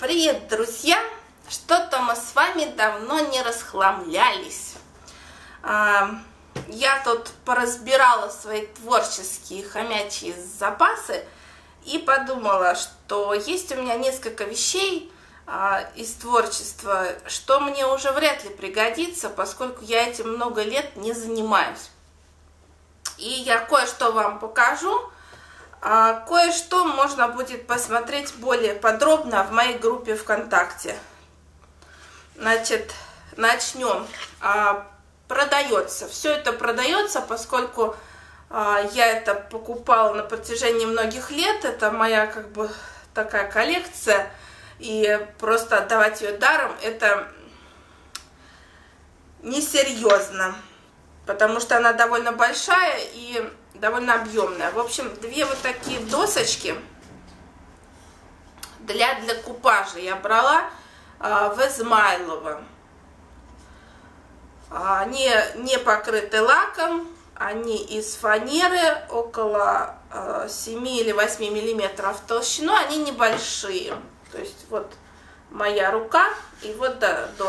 Привет, друзья! Что-то мы с вами давно не расхламлялись. Я тут поразбирала свои творческие хомячьи запасы и подумала, что есть у меня несколько вещей из творчества, что мне уже вряд ли пригодится, поскольку я этим много лет не занимаюсь. И я кое-что вам покажу, а кое-что можно будет посмотреть более подробно в моей группе ВКонтакте. Значит, начнем. Продается. Все это продается, поскольку я это покупала на протяжении многих лет. Это моя как бы такая коллекция. И просто отдавать ее даром — это несерьезно, потому что она довольно большая и довольно объемная. В общем, две вот такие досочки для купажа я брала в Измайлово. Они не покрыты лаком, они из фанеры, около 7 или 8 миллиметров толщиной, они небольшие. То есть вот моя рука и вот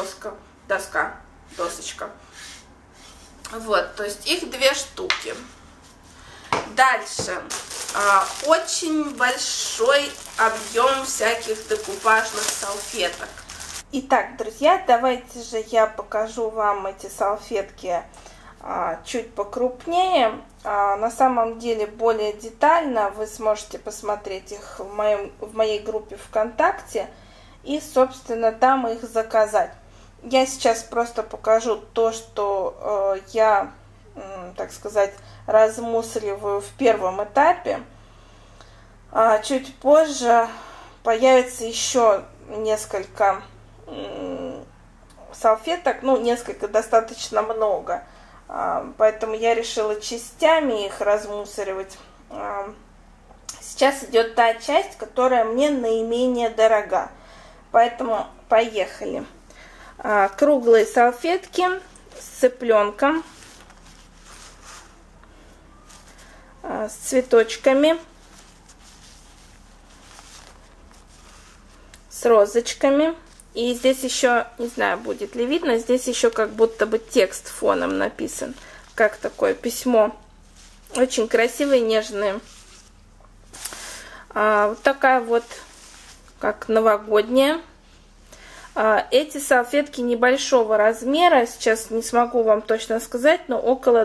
досочка. Вот, то есть их две штуки. Дальше. Очень большой объем всяких декупажных салфеток. Итак, друзья, давайте же я покажу вам эти салфетки чуть покрупнее. На самом деле более детально вы сможете посмотреть их в моей группе ВКонтакте и, собственно, там их заказать. Я сейчас просто покажу то, что я, так сказать, размусориваю в первом этапе. Чуть позже появится еще несколько салфеток, ну, несколько, достаточно много. Поэтому я решила частями их размусоривать. Сейчас идет та часть, которая мне наименее дорога. Поэтому поехали. Круглые салфетки с цыпленком, с цветочками, с розочками. И здесь еще, не знаю, будет ли видно, здесь еще как будто бы текст фоном написан, как такое письмо. Очень красивые, нежные. Вот такая вот, как новогодняя. Эти салфетки небольшого размера, сейчас не смогу вам точно сказать, но около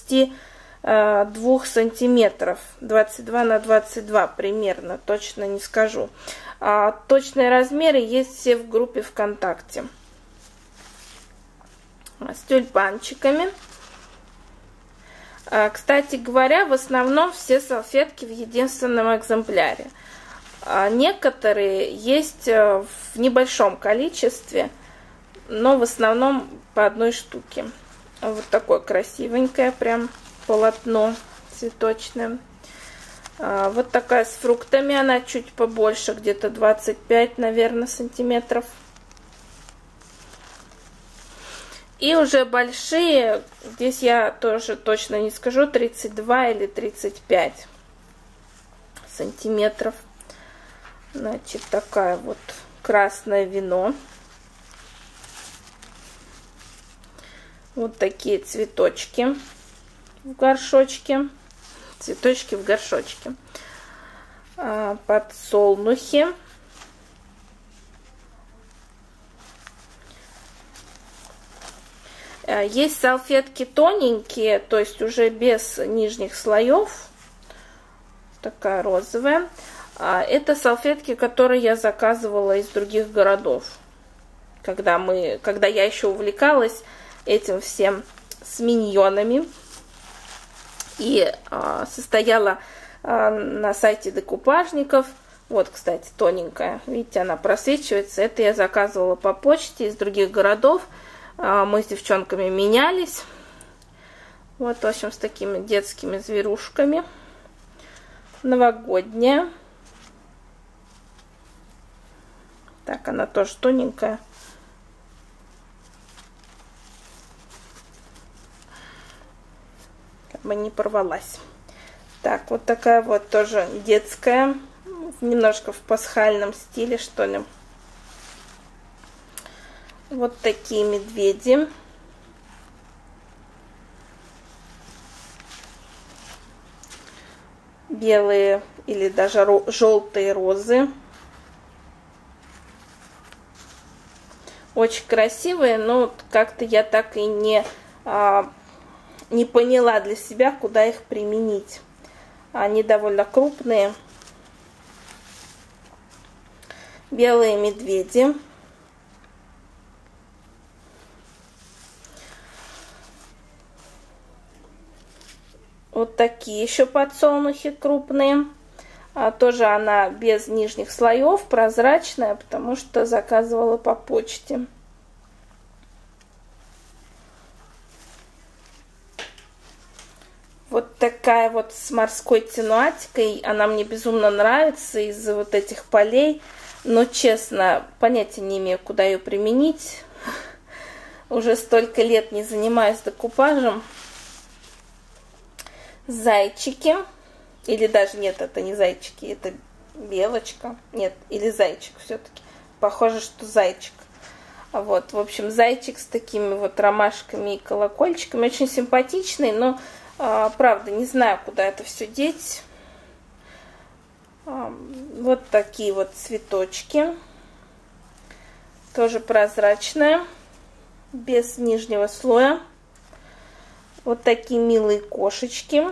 22 сантиметров, 22 на 22 примерно, точно не скажу. Точные размеры есть все в группе ВКонтакте. С тюльпанчиками. Кстати говоря, в основном все салфетки в единственном экземпляре. Некоторые есть в небольшом количестве, но в основном по одной штуке. Вот такое красивенькое прям полотно цветочное. Вот такая с фруктами, она чуть побольше, где-то 25, наверное, сантиметров. И уже большие, здесь я тоже точно не скажу, 32 или 35 сантиметров. Значит, такая вот красное вино. Вот такие цветочки в горшочке. Цветочки в горшочке. Подсолнухи. Есть салфетки тоненькие, то есть уже без нижних слоев. Такая розовая. Это салфетки, которые я заказывала из других городов. Когда я еще увлекалась этим всем с миньонами. И состояла на сайте декупажников. Вот, кстати, тоненькая. Видите, она просвечивается. Это я заказывала по почте из других городов. Мы с девчонками менялись. Вот, в общем, с такими детскими зверушками. Новогодняя. Так, она тоже тоненькая. Не порвалась. Так, вот такая вот тоже детская, немножко в пасхальном стиле, что ли. Вот такие медведи. Белые или даже желтые розы. Очень красивые, но как-то я так и не поняла для себя, куда их применить. Они довольно крупные. Белые медведи. Вот такие еще подсолнухи крупные. Тоже она без нижних слоев, прозрачная, потому что заказывала по почте. Вот такая вот с морской тематикой. Она мне безумно нравится из-за вот этих полей. Но, честно, понятия не имею, куда ее применить. Уже столько лет не занимаюсь декупажем. Зайчики. Или даже нет, это не зайчики, это белочка. Нет, или зайчик все-таки. Похоже, что зайчик. Вот, в общем, зайчик с такими вот ромашками и колокольчиками. Очень симпатичный, но, правда, не знаю, куда это все деть. Вот такие вот цветочки. Тоже прозрачные, без нижнего слоя. Вот такие милые кошечки.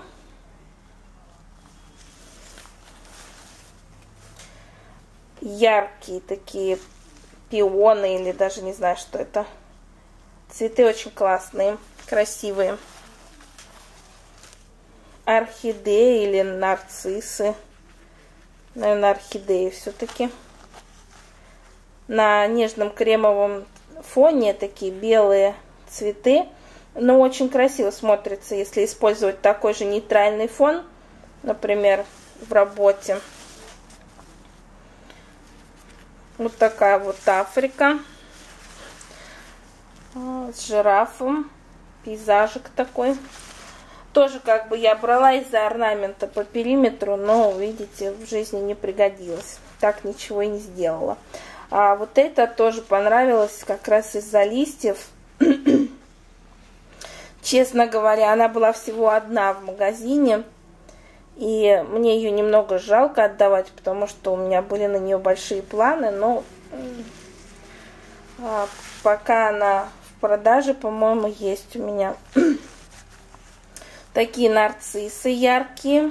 Яркие такие пионы, или даже не знаю, что это. Цветы очень классные, красивые. Орхидеи или нарциссы. Наверное, орхидеи все-таки. На нежном кремовом фоне такие белые цветы. Но очень красиво смотрится, если использовать такой же нейтральный фон, например, в работе. Вот такая вот Африка с жирафом, пейзажик такой. Тоже как бы я брала из-за орнамента по периметру, но, видите, в жизни не пригодилось. Так ничего и не сделала. А вот это тоже понравилось как раз из-за листьев. Честно говоря, она была всего одна в магазине. И мне ее немного жалко отдавать, потому что у меня были на нее большие планы. Но пока она в продаже, по-моему, есть у меня. Такие нарциссы яркие.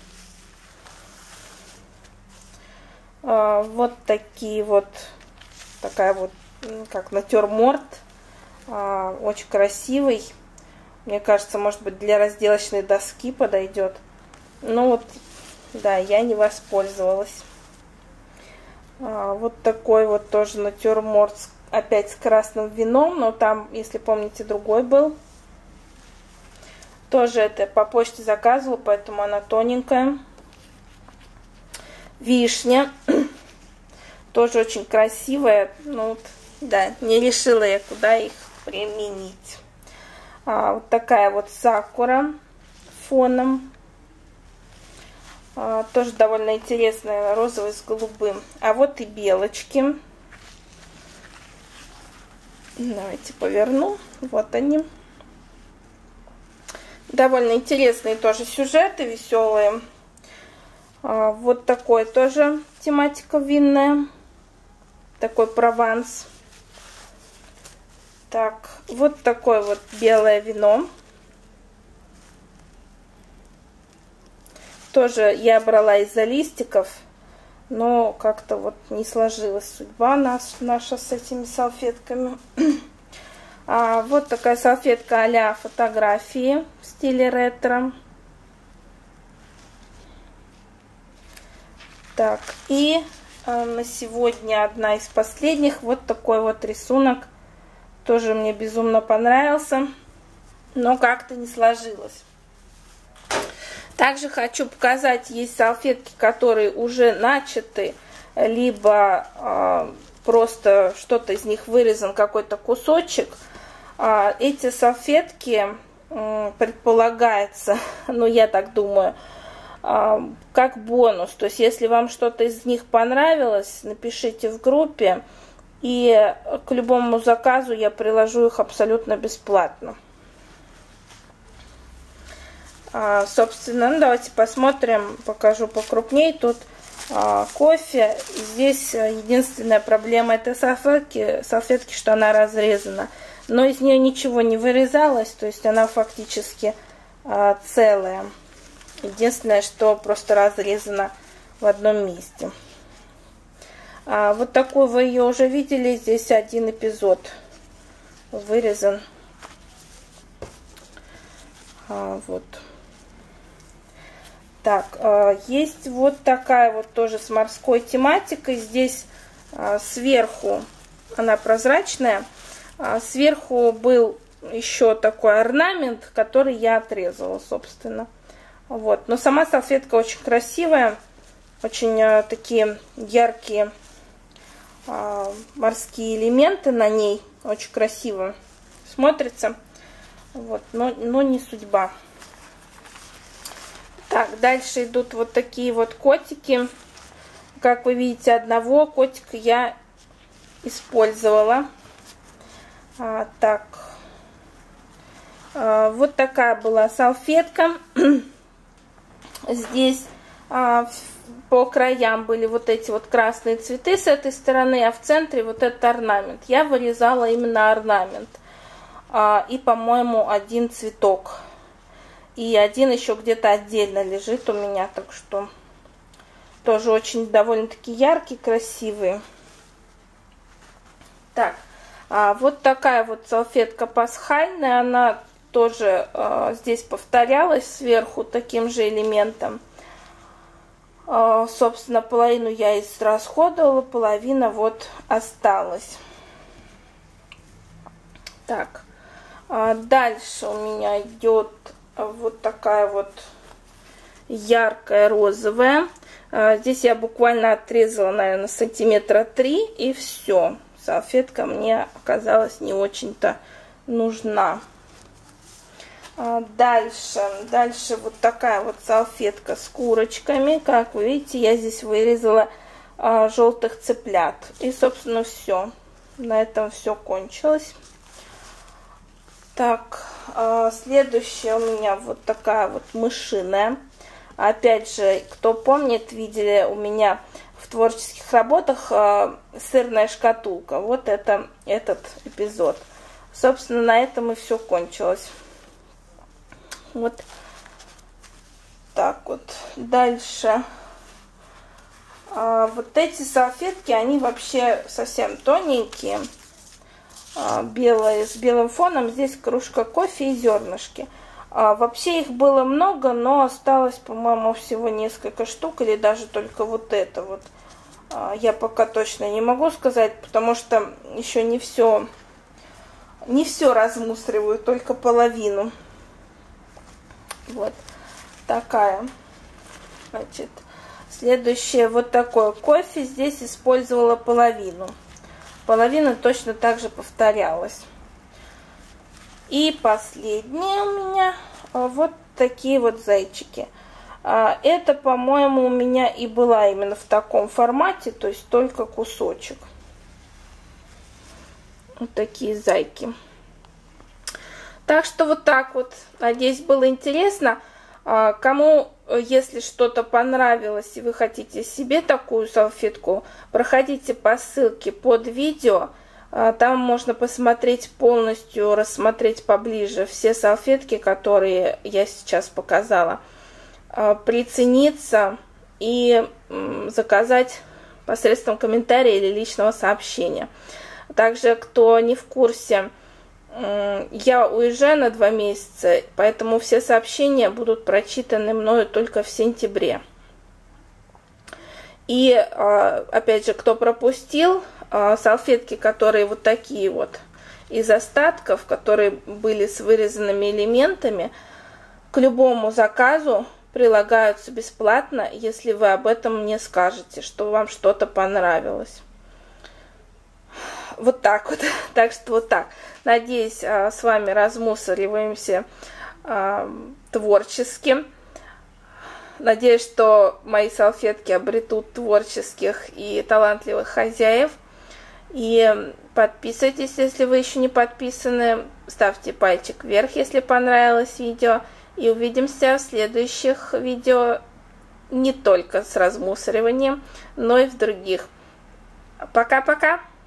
Вот такие вот. Такая вот, как натюрморт. Очень красивый. Мне кажется, может быть, для разделочной доски подойдет. Ну вот, да, я не воспользовалась. Вот такой вот тоже натюрморт, опять с красным вином, но там, если помните, другой был. Тоже это по почте заказывала, поэтому она тоненькая. Вишня. Тоже очень красивая. Ну вот, да, не решила я, куда их применить. Вот такая вот сакура фоном. Тоже довольно интересная, розовый с голубым. А вот и белочки. Давайте поверну. Вот они. Довольно интересные тоже сюжеты, веселые. Вот такой тоже тематика винная. Такой Прованс. Так, вот такое вот белое вино. Тоже я брала из-за листиков, но как-то вот не сложилась судьба наша с этими салфетками. Вот такая салфетка а-ля фотографии в стиле ретро. Так, и на сегодня одна из последних. Вот такой вот рисунок. Тоже мне безумно понравился, но как-то не сложилось. Также хочу показать, есть салфетки, которые уже начаты, либо просто что-то из них вырезан, какой-то кусочек. Эти салфетки предполагается, ну я так думаю, как бонус. То есть если вам что-то из них понравилось, напишите в группе, И к любому заказу я приложу их абсолютно бесплатно. Собственно, ну, давайте посмотрим, покажу покрупней. Тут кофе. Здесь единственная проблема этой салфетки, что она разрезана. Но из нее ничего не вырезалось, то есть она фактически целая. Единственное, что просто разрезана в одном месте. Вот такой вы ее уже видели. Здесь один эпизод вырезан. Вот. Так, есть вот такая вот тоже с морской тематикой. Здесь сверху она прозрачная. Сверху был еще такой орнамент, который я отрезала, собственно. Вот. Но сама салфетка очень красивая. Очень такие яркие морские элементы на ней. Очень красиво смотрится. Вот. Но не судьба. Так, дальше идут вот такие вот котики. Как вы видите, одного котика я использовала. Так, вот такая была салфетка. Здесь по краям были вот эти вот красные цветы с этой стороны, а в центре вот этот орнамент. Я вырезала именно орнамент. И, по-моему, один цветок. И один еще где-то отдельно лежит у меня, так что тоже очень довольно-таки яркий, красивый. Так, вот такая вот салфетка пасхальная, она тоже здесь повторялась сверху таким же элементом. Собственно, половину я израсходовала, половина вот осталась. Так, дальше у меня идет вот такая вот яркая розовая. Здесь я буквально отрезала, наверное, сантиметра 3, и все. Салфетка мне оказалась не очень-то нужна. Дальше вот такая вот салфетка с курочками. Как вы видите, я здесь вырезала желтых цыплят. И, собственно, все. На этом все кончилось. Так, следующая у меня вот такая вот мышиная. Опять же, кто помнит, видели у меня в творческих работах сырная шкатулка. Вот это этот эпизод. Собственно, на этом и все кончилось. Вот так вот. Дальше. Вот эти салфетки, они вообще совсем тоненькие. Белые, с белым фоном. Здесь кружка кофе и зернышки. Вообще их было много, но осталось, по-моему, всего несколько штук, или даже только вот это вот. Я пока точно не могу сказать, потому что еще не все размусориваю, только половину. Вот такая. Значит, следующее вот такое кофе. Здесь использовала половину. Половина точно так же повторялась. И последнее у меня вот такие вот зайчики. Это, по-моему, у меня и была именно в таком формате, то есть только кусочек. Вот такие зайки. Так что вот так вот. Надеюсь, было интересно. Кому, если что-то понравилось и вы хотите себе такую салфетку, проходите по ссылке под видео. Там можно посмотреть полностью, рассмотреть поближе все салфетки, которые я сейчас показала. Прицениться и заказать посредством комментария или личного сообщения. Также, кто не в курсе, я уезжаю на 2 месяца, поэтому все сообщения будут прочитаны мною только в сентябре. И, опять же, кто пропустил, салфетки, которые вот такие вот, из остатков, которые были с вырезанными элементами, к любому заказу прилагаются бесплатно, если вы об этом мне скажете, что вам что-то понравилось. Вот так вот. Так что вот так. Надеюсь, с вами размусориваемся творчески. Надеюсь, что мои салфетки обретут творческих и талантливых хозяев. И подписывайтесь, если вы еще не подписаны. Ставьте пальчик вверх, если понравилось видео. И увидимся в следующих видео не только с размусориванием, но и в других. Пока-пока!